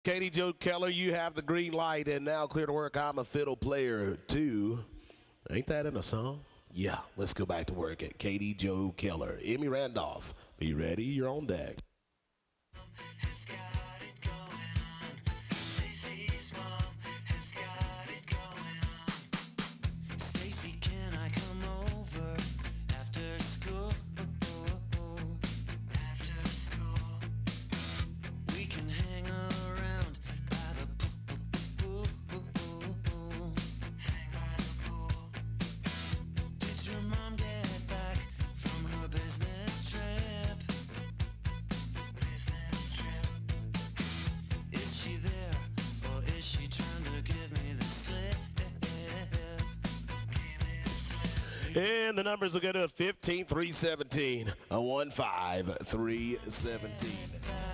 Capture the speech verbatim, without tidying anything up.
Katie Jo Keller, you have the green light, and now clear to work. I'm a fiddle player too. Ain't that in a song? Yeah, let's go back to work at Katie Jo Keller. Emmy Randolph, be ready. You're on deck. And the numbers will go to fifteen three seventeen, a one five three seventeen.